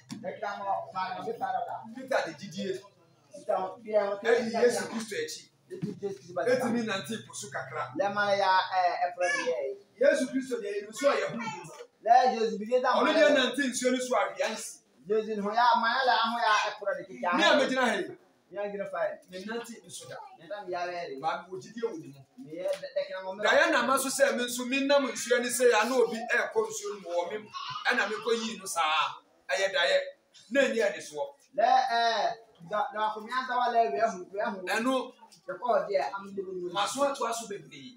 Peter the GDA. Yes, Christ echi. Eti mi nanti pusu kakra. Yesu Kristo de yesu aye hu. Onu de nanti nsuo ni so abiansi. Jesus hoya mayala ahoya ekura de kika. Ni amegyina he. Ni agina fine. Ni nanti nso da. Neta mi yare. Ba wo GDA wo ni mu. Me de kina mo. Da ya na maso se me nso mi nam nsuo ni se ya na obi ekọ nsuo mu wo mem. Ana me koyi no saa. Aye da ye. Na ni ade so. Le da ko mi anta wala we hu. Eno ko de am de mu. Maso ato aso bebre.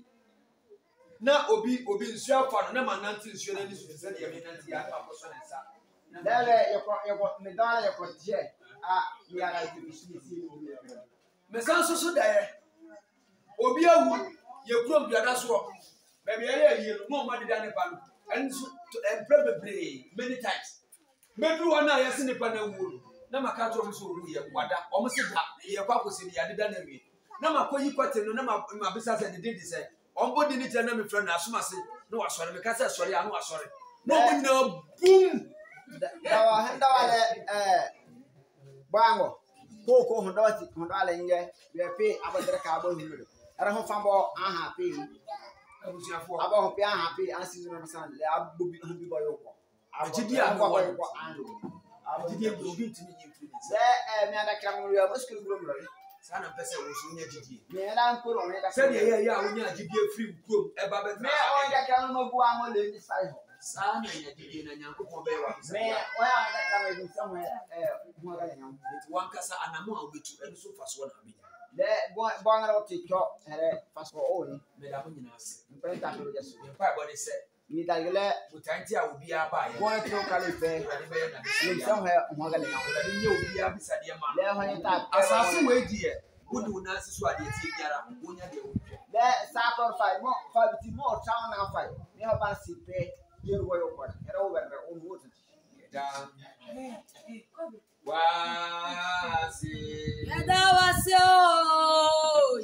Na obi nsuo afa no na mananti nsuo na ni so se de ye nanti ya afa so na nsa. Lele yoko me dala yoko je mi ara ju si me sanso so da ye obi awu ye krom biada so be be ye no ma de da ne pa no enso empre bebre many times me du wona ye se ne pa na wu na maka to so wu ye wada o mo se da ye kwa ko se ni ade da na wi na makoyi kwate no na ma bisa se de de se on body ni je na me friend na asoma se no wasore me ka se sore ya no wasore no mo na boom dawa handa wale bango ko honda wale nge we pe abadere ka abo hulu ara ho fambo aha pe abusiafo abo ho pe aha pe an season no san le abobi hobi boyo ko agidi a no boyo ko ando agidi e obi ntimi nyi influence me ada kram no ya muskil grom lo sana pese wo so nya agidi me na nkoro me da se de ye ya wo nya agidi free krom e ba betra me on da kram no bu amo le ni sai ho sana nya agidi na nyankopon be wa me oya da kram e bi samwe mo ga nyam it wankasa anamo a obetu eno so faso na abenya le bo ngara o tikyo here faso o ni me da mo nyina ase me ta to jesu me pa body se mi dagele butanti a obi aba ye bo to kale fe le samwe mo ga nyam da ni obi abisa de ma le ho ni ta asase we di ye wudu na asisu ade ti biara wonya de wo le sator fa mo fa biti mo town na fa mi ho ban si pe yeru wo yo kwa era o berre o mo to da wasi Yada wasi o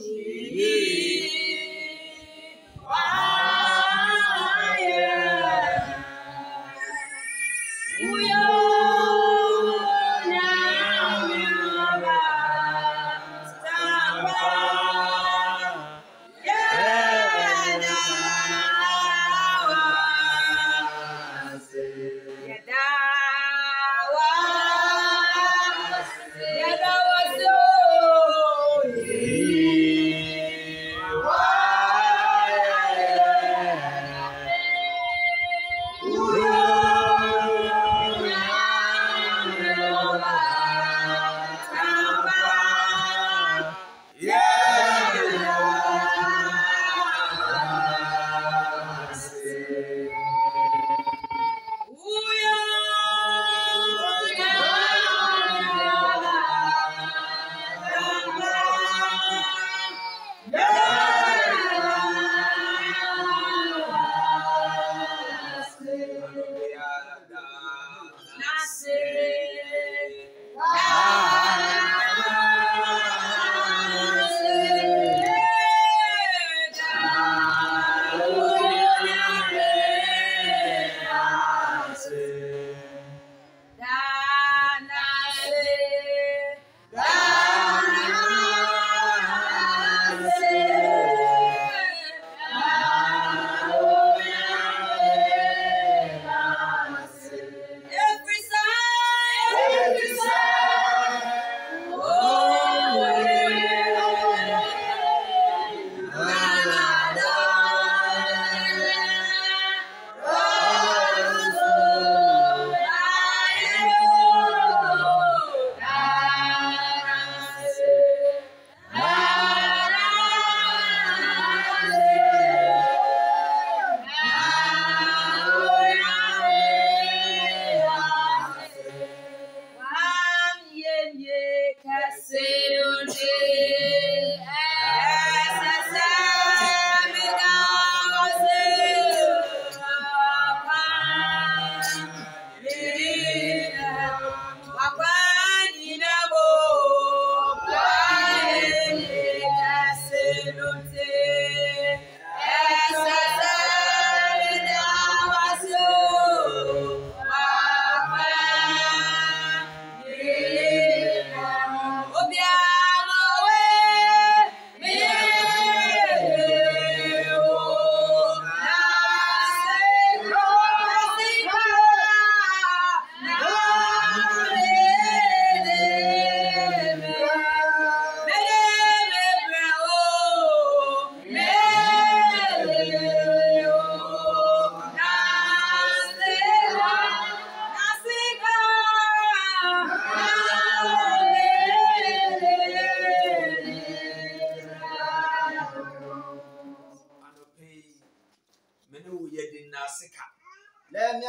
Yada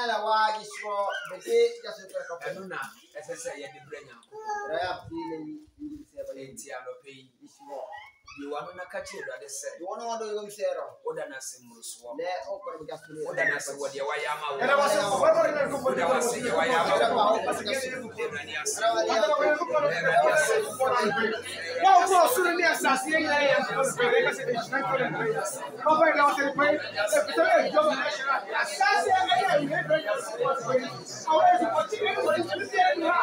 la waji so bege ya se ka ko ɛno na ɛsɛ sɛ yɛde brɛ Nyankopɔn. raya pile yi se ba Enti anɔpɛ yi ismo deɛ wano na ka kyerɛ Awurade sɛ wono wado yom sero woda no ase mmorosoɔ le o ko ga sure woda no ase wɔ deɛ wayɛ ama wo Era você, vai para o woda wo ase deɛ wayɛ ama wo Awurade ase Awurade ase Qual o professor me assassina e aí as pessoas pegam esse destino por aí. Qual vai dar você depois? Você também joga na chave. Assassina aí aí, né? Agora esse potinho não vai ser de lá.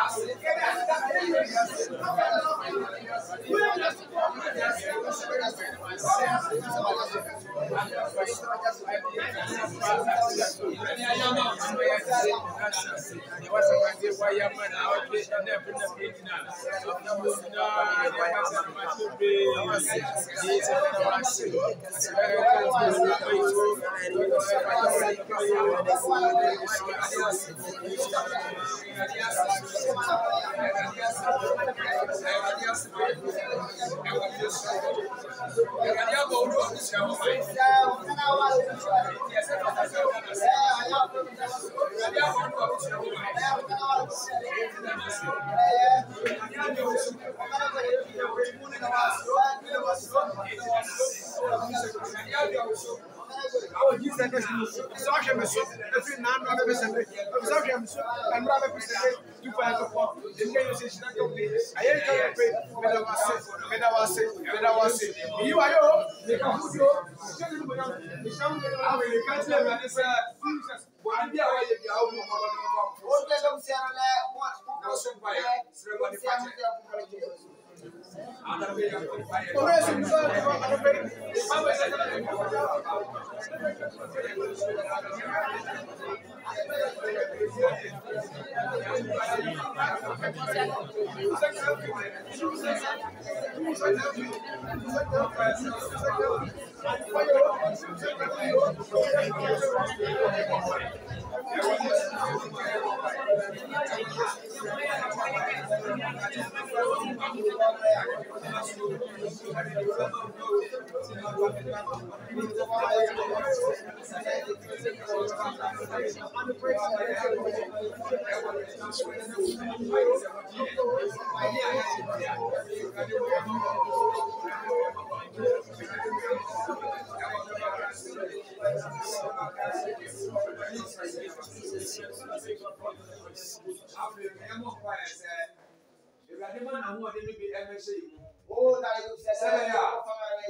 o da yom sero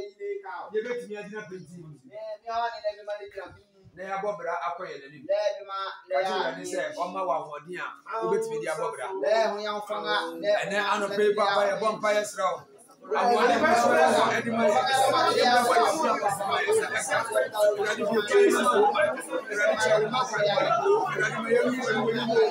yɛbɛtumi agyina pɛnti mu na yɛabɔ bra akɔ yɛ n'anim ka kyerɛ Awurade sɛ ɔmma wɔ ahoɔden a wobɛtumi de abɔ bra ɛnɛ anɔpɛ yi papa yɛbɔ mpa yɛsrɛ wo ahoɔden ɛde ma yɛ yɛbɛbɔ yɛfua papa Awurade bi ɔkyɛ yi sɛ Awurade kyerɛ wo ma kwan Awurade ma yɛwu ɛwɔ mu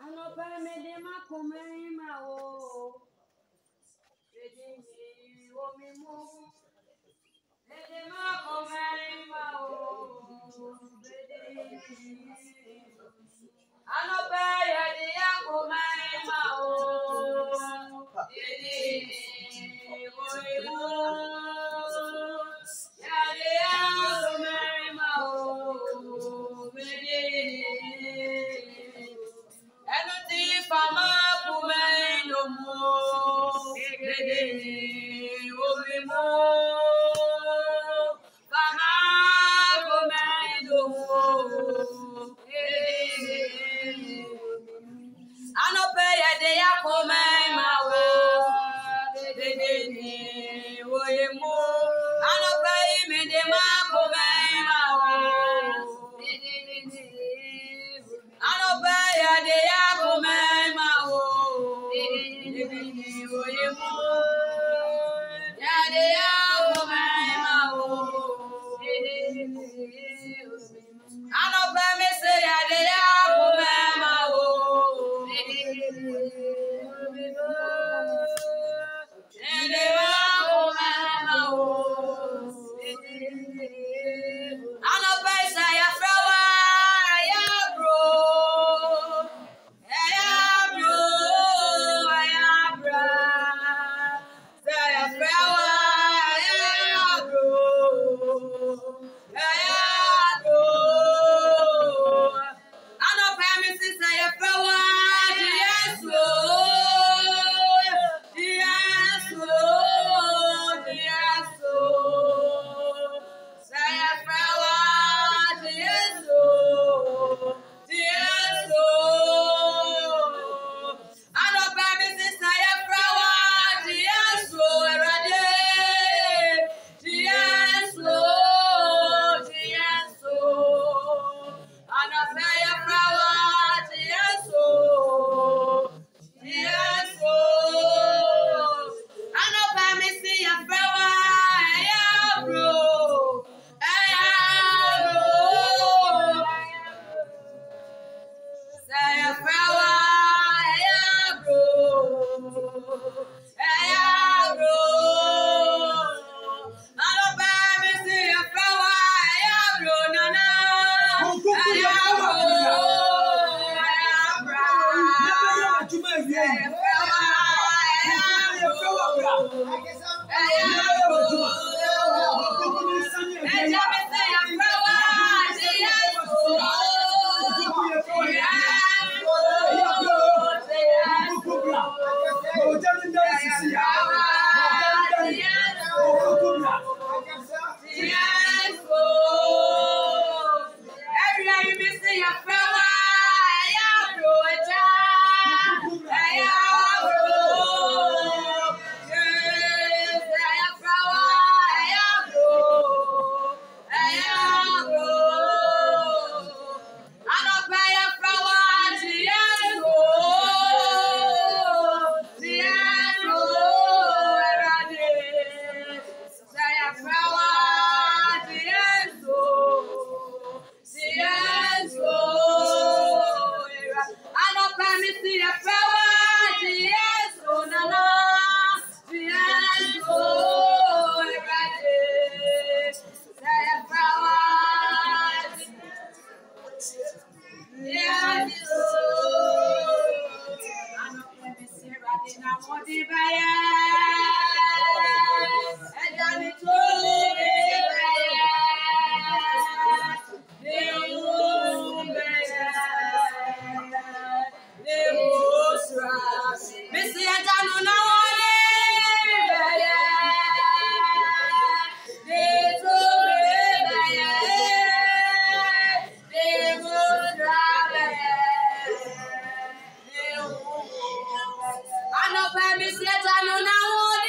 I know, baby, sit down on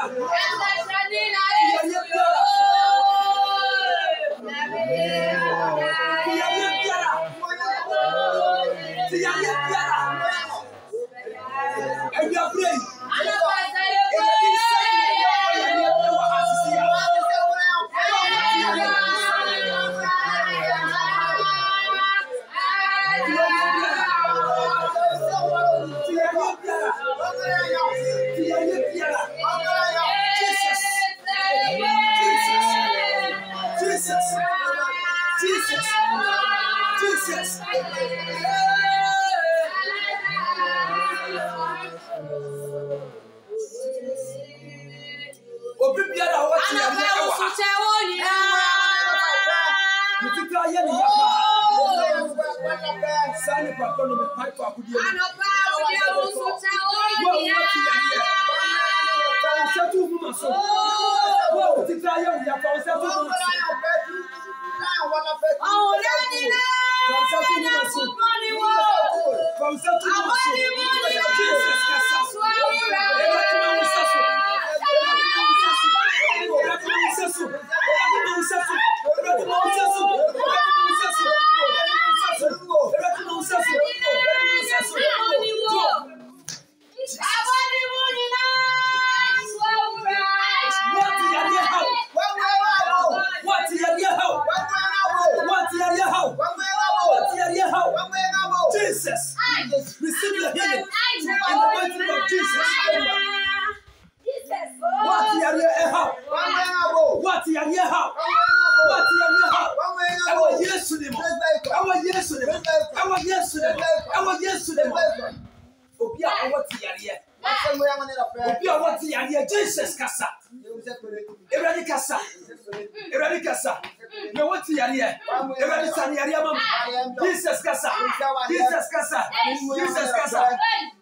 Jesus kasa. Everybody kasa. Everybody kasa. No what yare. Everybody san yare mama. Jesus kasa. Jesus kasa. Jesus kasa.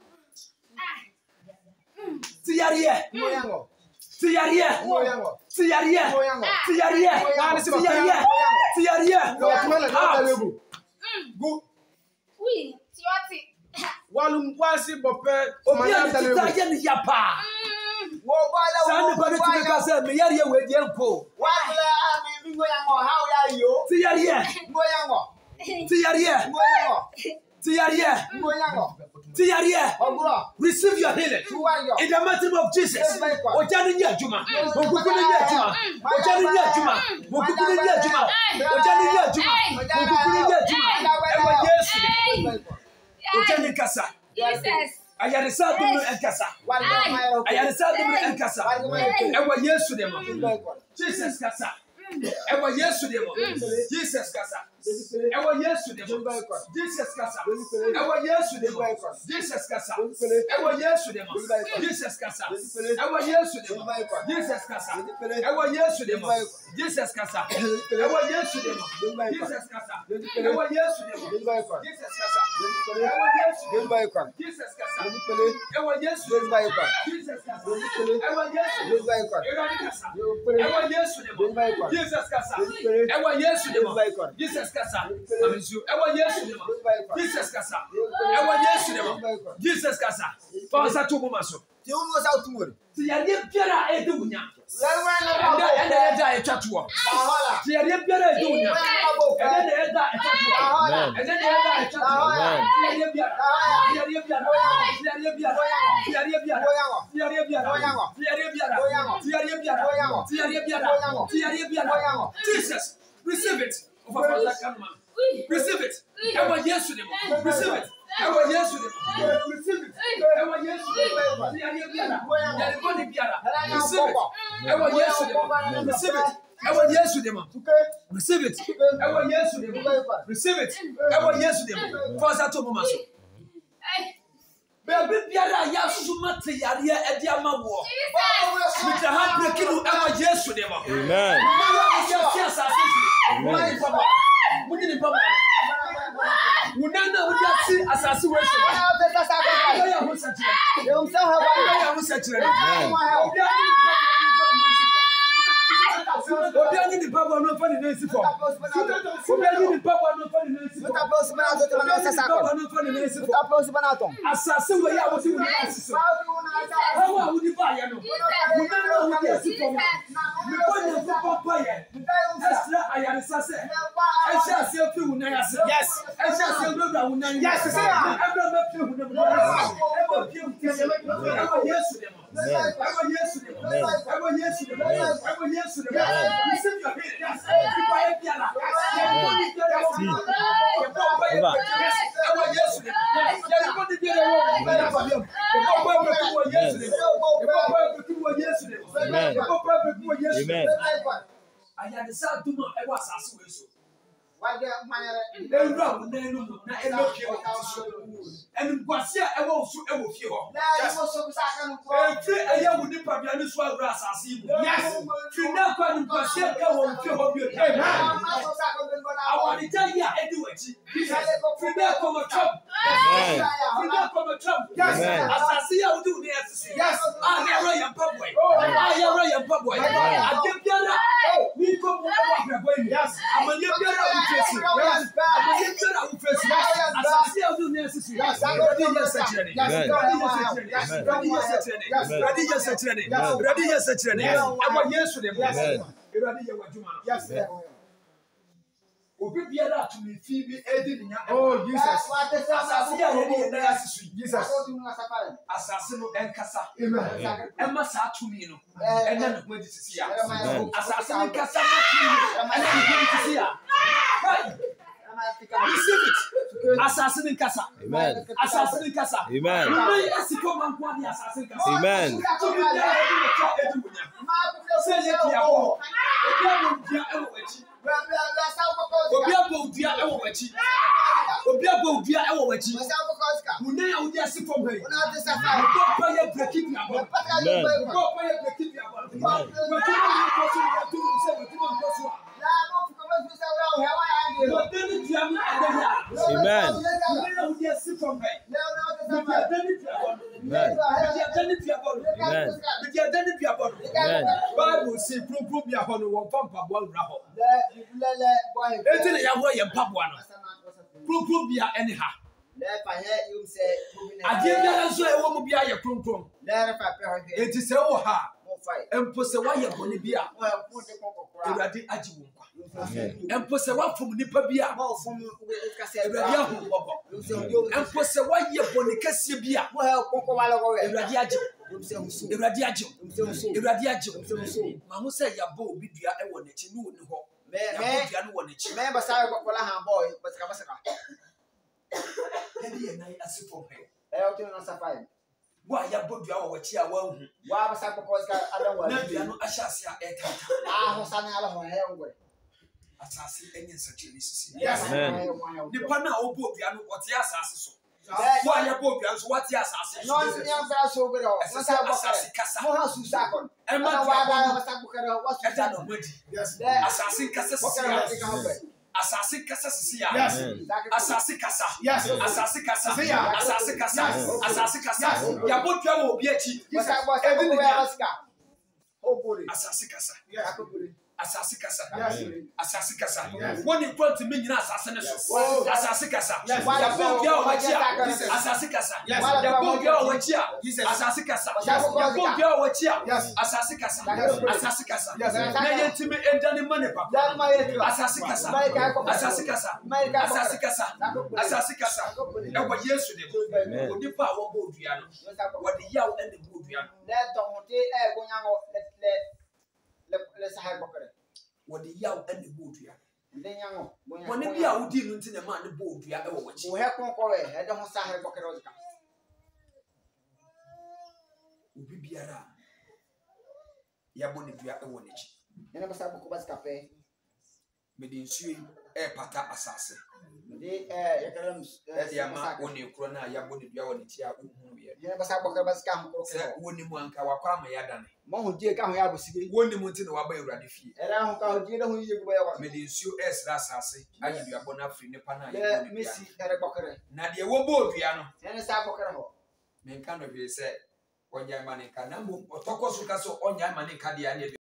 Ti yare. Ti yare. Ti yare. Ti yare. Ti yare. Go. Oui, tioti. Walum wasi bope. Obiya ti ta ye yapa. Sani pare ti ka se me yare we die nko. Wala mi ngo yango how ya yo. Ti yare. Ngo yango. Ti yare. Ngo yango. Ti yare. Ngo yango. Ti yare. Oguro. Receive your healing. In the mighty name of Jesus. Ojani ni ajuma. Ogukuni ni ajuma. Ojani ni ajuma. Ogukuni ni ajuma. Ojani ni ajuma. Ogukuni ni ajuma. Ewa Yesu. Ojani kasa. Jesus. Ayarisa dumu enkasa. Ayarisa dumu enkasa. Ewa Yesu demo. Jesus kasa. Ewa Yesu demo. Jesus kasa. Ewa Yesu demo. Jesus kasa. Ewa Yesu demo. Jesus kasa. Ewa Yesu demo. Jesus kasa. Ewa Yesu demo. Jesus kasa. Ewa Yesu demo. Jesus kasa. Ewa Yesu demo. Jesus kasa. Ewa Yesu demo. Jesus kasa. Ewa Yesu demo. Jesus kasa. Ewa Yesu demo. Jesus kasa. Ewa Yesu demo. Ewa kasa. Ewa Yesu demo. Jesus kasa. Ewa Yesu demo. Jesus kasa. Ewa Yesu demo. Jesus kasa. Ewa Yesu demo. Jesus kasa. Pausa tu mumaso. Ti uno sa utumuri. Ti yade biara edunya. Enda Enda eda etwatwo. Bahola. Ti yade biara edunya. Enda eda etwatwo. Enda eda etwatwo. Ti yade biara. Ti yade biara. Ti yade biara. Ti yade biara. Ti yade biara. Ti yade biara. Ti yade biara. Ti yade biara. Ti yade biara. Jesus, receive it. Over that man. Receive it. Ewa Yesu demo. Receive it. Ewa Yesu demo. Receive it. Ewa Yesu demo. Ti yade biara. Yade body biara. Receive it. Ewa Yesu demo. Receive it. Ewa Yesu demo. Receive it. Ewa Yesu demo. Receive it. Ewa Yesu demo. Fasa to mama so. Baby biara ya suma te yare edi amawo. With the hand breaking ewa Yesu demo. Amen. Muni ni papa. Munana udi asi asasi worship. Ya musachira. Ya musachira. Obiani ni papa no fa ni nsi fo. Obiani ni papa no fa ni nsi fo. Papa no fa ni nsi fo. Asasi we ya wodi woni asi so. Hawa wodi ba ya no. Munana Yesu de mo. Ewo Yesu de mo. Ewo Yesu de mo. Ewo Yesu de mo. Receive your healing. Yes. Fire biara. Everybody biara wo. Ewo Yesu de mo. Everybody biara wo. Ewo Yesu de mo. Ewo Yesu de mo. Amen. Amen. Ayadesa duma ewo asase we so. Wage manyere. Ewura wo na enu na elopie wo so. Enu kwase a ewo so ewo fie ho. Na yo so bisa kan ko. Efiri eye wo nipa bia ne so awura asase yi. Yes. Firi na kwa nu kwase ka wo fie ho bi. Amen. Awari jai ya edi wachi. Firi na kwa mo chop. Amen. Firi na kwa mo chop. Yes. Asase ya wo di ne asase. Yes. Ah ya ro ya paboy. Ah ya ro ya paboy. Adebiara. Wi ko mo wa paboy. Yes. Amanye biara wo fesi. Yes. Amanye biara wo fesi. Asase ya wo di ne asase. Yes. Ready yes setrene. Yes. Ready yes setrene. Ready yes setrene. Aba Yesu de mo. Ready ye waduma. Yes. Obi biara atumi fi bi edi nya. Oh Jesus. Asase ya ye na asisu. Jesus. Asase no enkasa. Amen. Emma sa atumi no. Ena no ho di sisi ya. Asase no kasa atumi no. Ena no ho di sisi ya. Receive it. Asase no kasa. Amen. Asase no kasa. Amen. Amen. Asiko man kwa di asase no kasa. Amen. Atumi biara edi no cha edi munya. Say ye dia wo. Obi abo dia ewo wachi. Obi abo dia ewo wachi. Obi abo dia ewo wachi. Munne ya odi ase from here. Go pa ye break it ya bo. Go pa ye break it ya bo. We do not go to the to say we do not go to. Amen. Munne ya odi ase from here. Bible say pro bia ho no won pampa bo awura ho. Enti ne ya ho ye mpaboa no. Pro bia ene ha. Ade bia nso ewo mu bia ye kronkron. Enti se wo ha. Empo se wa ye boni bia. Ewurade agi wo nkwa. Empo se wa fom nipa bia. Ewurade ahu bobo. Empo se wa ye boni kase bia. Ewurade agi. Ewurade agi. Ewurade agi. Ma ho se ya bo obi dua ewo n'echi no ni ho. Ya bo dua no wo n'echi. Me ba sa ko la han boy basika. Edi ye nai asifo he. O tin na safai. Wa ya bo dua wo wachi a wa hu. Wa ba sa ko basika adam wa. Na dua no ahyase a etata. Ho sa na ala ho he ngwe. Asase enye nsachiri sisi. Yes. Amen. Nipa na obo dua no ote asase so. Wa ya bo dua so wate asase so. No ni am fa so gre ho. No sa asase kasa. Mo ha su sa kon. E ma wa da ba sa ko kre ho wa su eta no madi. Yes. Asase kasa sisi. Asase kasa sisi ya. Yes. Asase kasa. Yes. Asase kasa. Asase kasa. Yes. Asase kasa. Ya bo dua wo obi achi. Ebi ni basika. O bori. Asase kasa. Yes. Asase kasa. Yes. Asase kasa. Yes. Woni kwant me nyina asase ne so. Wow. Asase kasa. Yes. Ya bo bia o wachi a. Yes. Asase kasa. Yes. Ya bo bia o wachi a. Jesus. Asase kasa. Yes. Ya bo bia o wachi a. Yes. Asase kasa. Yes. Asase kasa. Yes. Na yentime endane mane papa. Dan ma yetu. Asase kasa. Asase kasa. Asase kasa. Asase kasa. E wa Yesu de. Amen. Onipa wo bo dua no. Wode yaw ene bo dua no. Le to hote e go nyango le sahai bokere. Wode yaw ene bo dua. Le nyango. Woni bia wodi no ntine ma ne bo dua e wo wachi. Wo he konko we e de ho sahai bokere ozika. Obi biara ya bo ne dua e wo n'echi. Ene basa boko basika pe. Mede nsuo yi e pata asase. De yakalem E dia ma woni ekro na ya bo ne dua wo n'echi a uhunu ye. ene basa bokere basika ho Se kro. woni mu anka wakwa ma ya dane. Mo ho die ka ho ya bosige. Woni mu ntine wa ba Ewurade fie. Era ho ka ho die de ho yiye go ya wa. Mede nsuo e sra asase ayi dua bo na afri ne pa na ya bo Le ne dua. Messi ere bokere. Na de wo bo dua no. Ene sa bokere ho. Me nka no hwe se onya ma ne ka na mo otoko so ka so onya ma ne ka de ya ne